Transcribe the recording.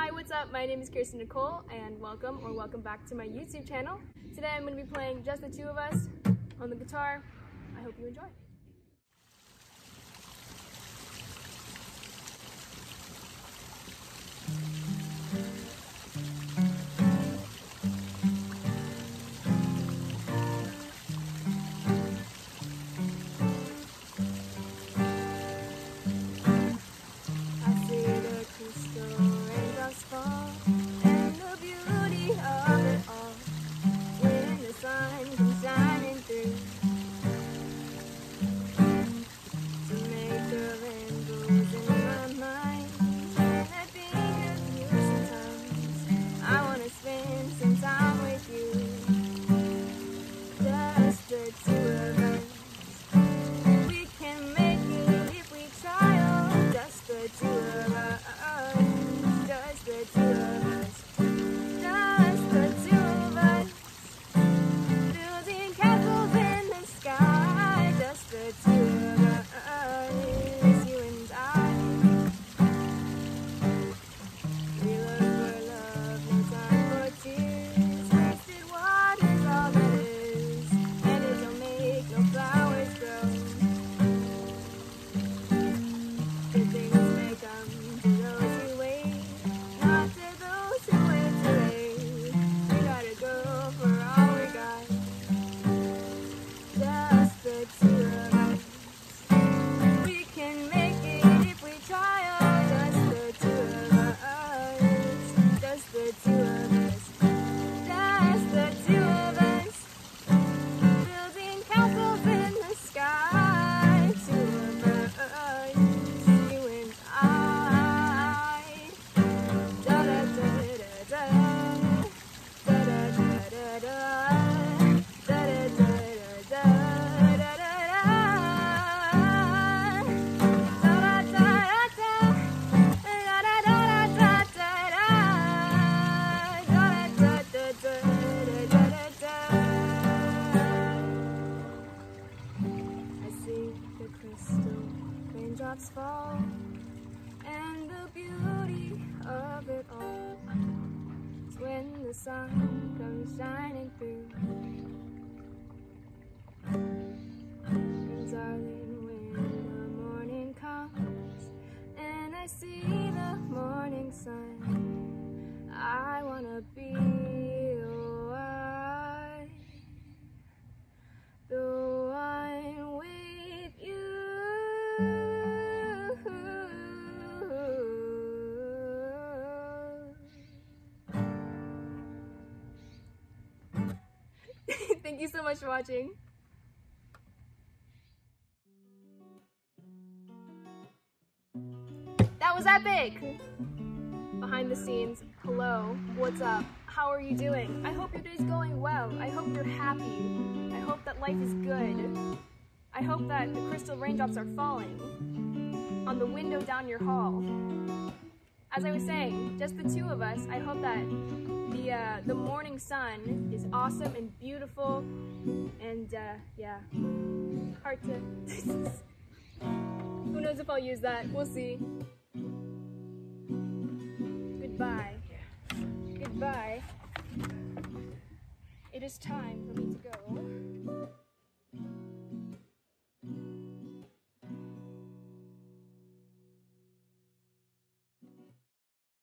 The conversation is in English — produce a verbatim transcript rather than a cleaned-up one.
Hi, what's up? My name is Kiersten Nicole, and welcome or welcome back to my YouTube channel. Today I'm going to be playing Just the Two of Us on the guitar. I hope you enjoy. Raindrops fall, and the beauty of it all is when the sun comes shining through. And darling, when the morning comes and I see the morning sun, I wanna be the one, the one with you. Thank you so much for watching. That was epic! Behind the scenes, hello, what's up? How are you doing? I hope your day's going well. I hope you're happy. I hope that life is good. I hope that the crystal raindrops are falling on the window down your hall. As I was saying, just the two of us, I hope that the uh, the morning sun is awesome and beautiful, and uh, yeah, hard to, who knows if I'll use that, we'll see. Goodbye, goodbye. It is time for me to go.